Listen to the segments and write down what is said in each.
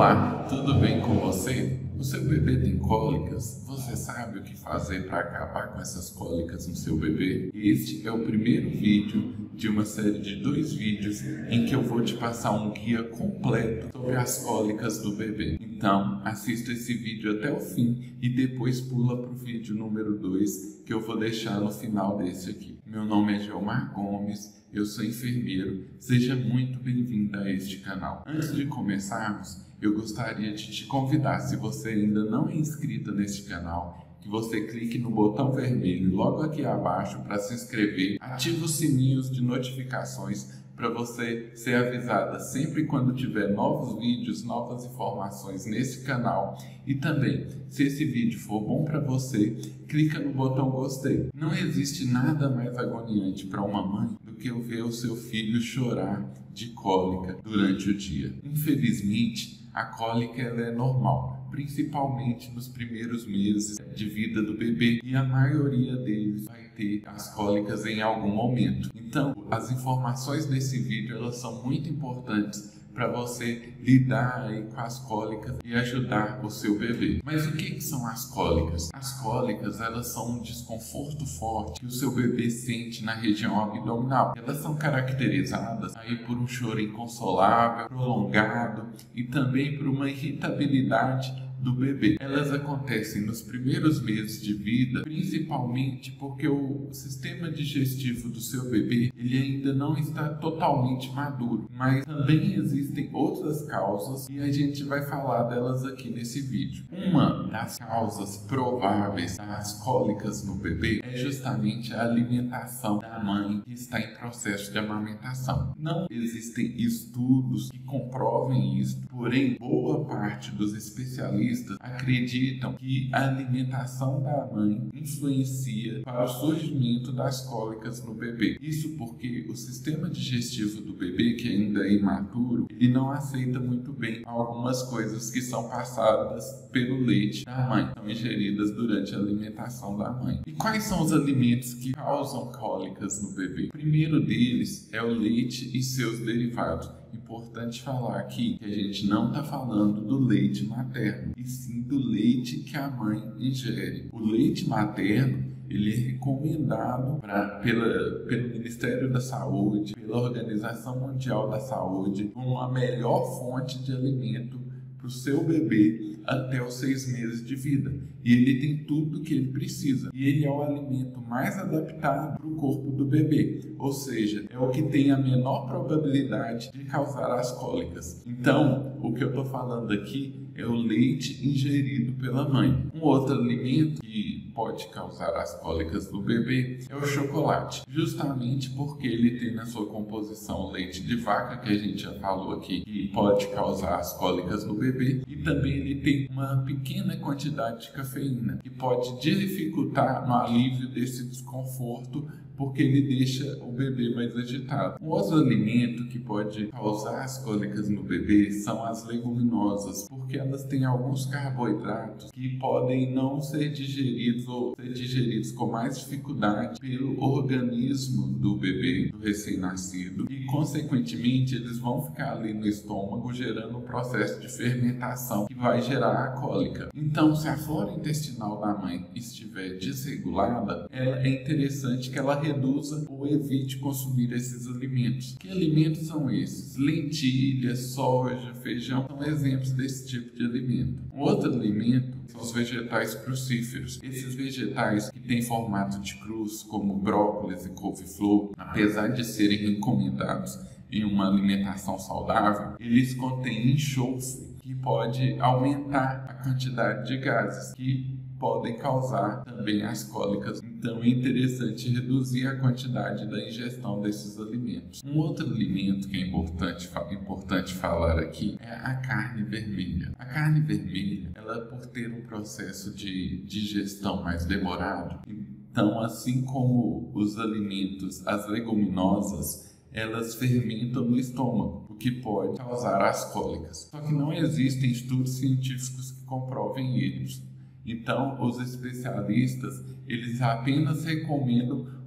Olá, tudo bem com você? O seu bebê tem cólicas? Você sabe o que fazer para acabar com essas cólicas no seu bebê? Este é o primeiro vídeo de uma série de 2 vídeos em que eu vou te passar um guia completo sobre as cólicas do bebê. Então, assista esse vídeo até o fim e depois pula para o vídeo número 2 que eu vou deixar no final desse aqui. Meu nome é Gilmar Gomes, eu sou enfermeiro. Seja muito bem-vindo a este canal. Antes de começarmos, eu gostaria de te convidar, se você ainda não é inscrito neste canal, que você clique no botão vermelho logo aqui abaixo para se inscrever, ative os sininhos de notificações para você ser avisada sempre quando tiver novos vídeos, novas informações nesse canal. E também, se esse vídeo for bom para você, clica no botão gostei. Não existe nada mais agoniante para uma mãe do que ver o seu filho chorar de cólica durante o dia. Infelizmente, a cólica ela é normal, principalmente nos primeiros meses de vida do bebê, e a maioria deles vai ter as cólicas em algum momento. Então, as informações desse vídeo elas são muito importantes para você lidar aí com as cólicas e ajudar o seu bebê. Mas o que são as cólicas? As cólicas elas são um desconforto forte que o seu bebê sente na região abdominal. Elas são caracterizadas aí por um choro inconsolável, prolongado e também por uma irritabilidade do bebê. Elas acontecem nos primeiros meses de vida, principalmente porque o sistema digestivo do seu bebê ele ainda não está totalmente maduro, mas também existem outras causas e a gente vai falar delas aqui nesse vídeo. Uma das causas prováveis das cólicas no bebê é justamente a alimentação da mãe que está em processo de amamentação. Não existem estudos que comprovem isso, porém boa parte dos especialistas acreditam que a alimentação da mãe influencia para o surgimento das cólicas no bebê. Isso porque o sistema digestivo do bebê, que ainda é imaturo, ele não aceita muito bem algumas coisas que são passadas pelo leite da mãe, são ingeridas durante a alimentação da mãe. E quais são os alimentos que causam cólicas no bebê? O primeiro deles é o leite e seus derivados. Importante falar aqui que a gente não está falando do leite materno, e sim do leite que a mãe ingere. O leite materno ele é recomendado pelo Ministério da Saúde, pela Organização Mundial da Saúde, como a melhor fonte de alimento para o seu bebê até os 6 meses de vida. E ele tem tudo o que ele precisa. E ele é o alimento mais adaptado para o corpo do bebê. Ou seja, é o que tem a menor probabilidade de causar as cólicas. Então, o que eu estou falando aqui é o leite ingerido pela mãe. Um outro alimento que pode causar as cólicas do bebê é o chocolate. Justamente porque ele tem na sua composição o leite de vaca, que a gente já falou aqui, que pode causar as cólicas no bebê. E também ele tem uma pequena quantidade de cafeína, que pode dificultar no alívio desse desconforto, porque ele deixa o bebê mais agitado. Um outro alimento que pode causar as cólicas no bebê são as leguminosas, porque elas têm alguns carboidratos que podem não ser digeridos ou ser digeridos com mais dificuldade pelo organismo do bebê, do recém-nascido, e consequentemente eles vão ficar ali no estômago gerando um processo de fermentação que vai gerar a cólica. Então, se a flora intestinal da mãe estiver desregulada, é interessante que ela reduza ou evite consumir esses alimentos. Que alimentos são esses? Lentilha, soja, feijão são exemplos desse tipo de alimento. Um outro alimento são os vegetais crucíferos. Esses vegetais que têm formato de cruz, como brócolis e couve-flor, apesar de serem recomendados em uma alimentação saudável, eles contêm enxofre, que pode aumentar a quantidade de gases que podem causar também as cólicas. Então é interessante reduzir a quantidade da ingestão desses alimentos. Um outro alimento que é importante falar aqui é a carne vermelha. A carne vermelha, ela por ter um processo de digestão mais demorado, então assim como os alimentos, as leguminosas, elas fermentam no estômago, o que pode causar as cólicas. Só que não existem estudos científicos que comprovem isso. Então, os especialistas, eles apenas recomendam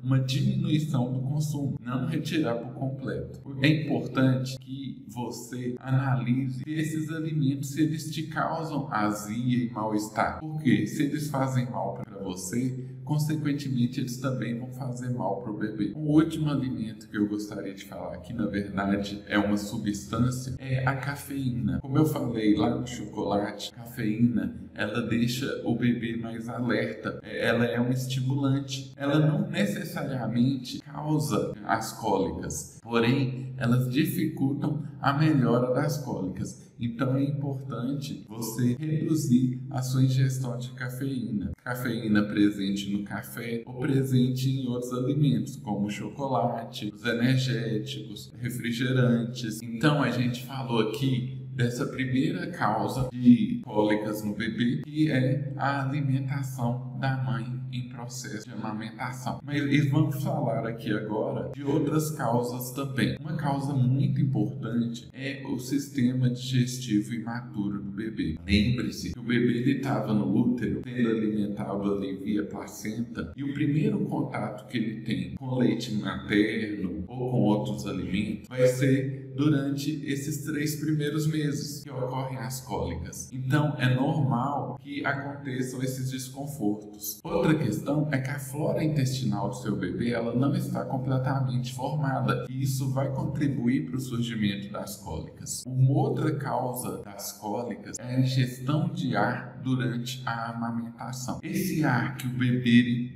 uma diminuição do consumo, não retirar por completo. É importante que você analise se esses alimentos, se eles te causam azia e mal-estar. Porque se eles fazem mal para você, consequentemente eles também vão fazer mal para o bebê. O último alimento que eu gostaria de falar aqui, na verdade, é uma substância, é a cafeína. Como eu falei lá no chocolate, a cafeína, ela deixa o bebê mais alerta, ela é um estimulante, ela não necessariamente causa as cólicas, porém elas dificultam a melhora das cólicas. Então é importante você reduzir a sua ingestão de cafeína. Cafeína presente no café ou presente em outros alimentos, como chocolate, os energéticos, refrigerantes. Então a gente falou aqui dessa primeira causa de cólicas no bebê, que é a alimentação da mãe em processo de amamentação. Mas vamos falar aqui agora de outras causas também. Uma causa muito importante é o sistema digestivo imaturo do bebê. Lembre-se que o bebê estava no útero, sendo alimentado ali via placenta, e o primeiro contato que ele tem com leite materno ou com outros alimentos vai ser durante esses 3 primeiros meses que ocorrem as cólicas. Então, é normal que aconteçam esses desconfortos. Outra questão é que a flora intestinal do seu bebê, ela não está completamente formada, e isso vai contribuir para o surgimento das cólicas. Uma outra causa das cólicas é a ingestão de ar durante a amamentação. Esse ar que o bebê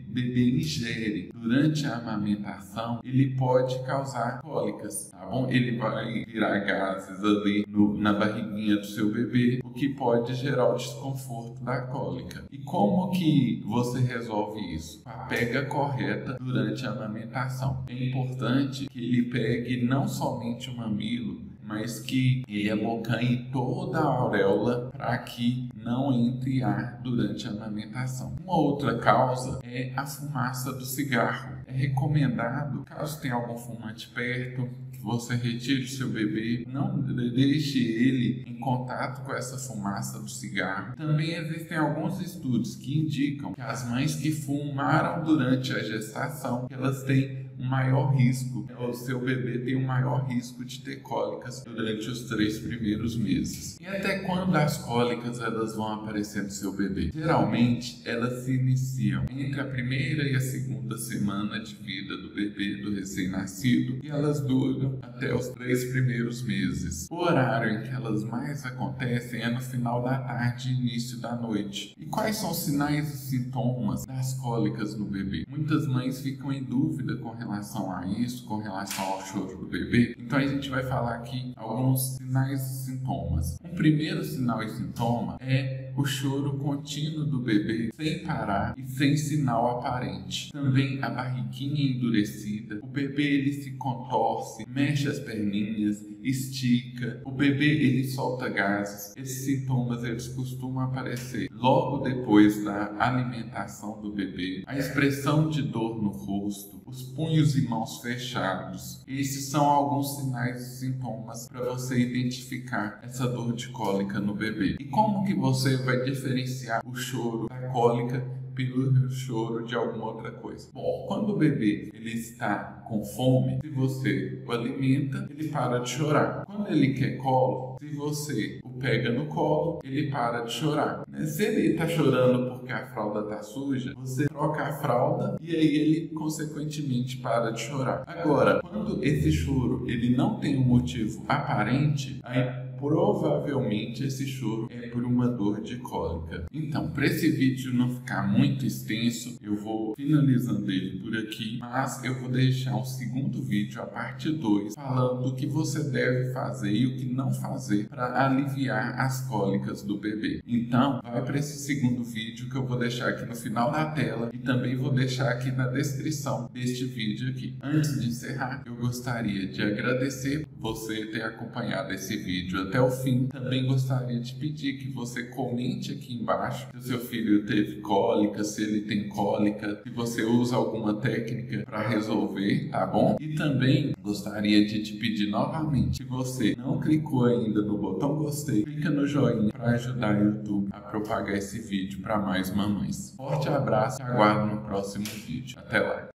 ingere durante a amamentação, ele pode causar cólicas, tá bom? Ele vai virar gases ali na barriguinha do seu bebê, o que pode gerar o desconforto da cólica. E como que você resolve isso? Com a pega correta durante a amamentação. É importante que ele pegue não somente o mamilo, mas que ele abocanhe toda a auréola para que não entre ar durante a amamentação. Uma outra causa é a fumaça do cigarro. É recomendado, caso tenha algum fumante perto, que você retire o seu bebê, não deixe ele em contato com essa fumaça do cigarro. Também existem alguns estudos que indicam que as mães que fumaram durante a gestação, elas têm um maior risco, o seu bebê tem um maior risco de ter cólicas durante os 3 primeiros meses. E até quando as cólicas elas vão aparecer no seu bebê? Geralmente elas se iniciam entre a primeira e a segunda semana de vida do bebê, do recém-nascido, e elas duram até os 3 primeiros meses. O horário em que elas mais acontecem é no final da tarde e início da noite. E quais são os sinais e sintomas das cólicas no bebê? Muitas mães ficam em dúvida com relação a isso, com relação ao choro do bebê. Então a gente vai falar aqui alguns sinais e sintomas. Um primeiro sinal e sintoma é o choro contínuo do bebê sem parar e sem sinal aparente. Também a barriguinha endurecida, o bebê ele se contorce, mexe as perninhas, estica, o bebê ele solta gases. Esses sintomas eles costumam aparecer logo depois da alimentação do bebê. A expressão de dor no rosto, os punhos e mãos fechados. Esses são alguns sinais e sintomas para você identificar essa dor de cólica no bebê. E como que você vai diferenciar o choro da cólica pelo choro de alguma outra coisa? Bom, quando o bebê ele está com fome, se você o alimenta, ele para de chorar. Quando ele quer colo, se você o pega no colo, ele para de chorar. Se ele está chorando porque a fralda está suja, você troca a fralda e aí ele consequentemente para de chorar. Agora, quando esse choro ele não tem um motivo aparente, aí provavelmente esse choro é por uma dor de cólica. Então, para esse vídeo não ficar muito extenso, eu vou finalizando ele por aqui, mas eu vou deixar um segundo vídeo, a parte 2, falando do que você deve fazer e o que não fazer para aliviar as cólicas do bebê. Então, vai para esse segundo vídeo que eu vou deixar aqui no final da tela e também vou deixar aqui na descrição deste vídeo aqui. Antes de encerrar, eu gostaria de agradecer você ter acompanhado esse vídeo até o fim. Também gostaria de pedir que você comente aqui embaixo se o seu filho teve cólica, se ele tem cólica, se você usa alguma técnica para resolver, tá bom? E também gostaria de te pedir novamente, se você não clicou ainda no botão gostei, clica no joinha para ajudar o YouTube a propagar esse vídeo para mais mamães. Forte abraço e aguardo no próximo vídeo. Até lá!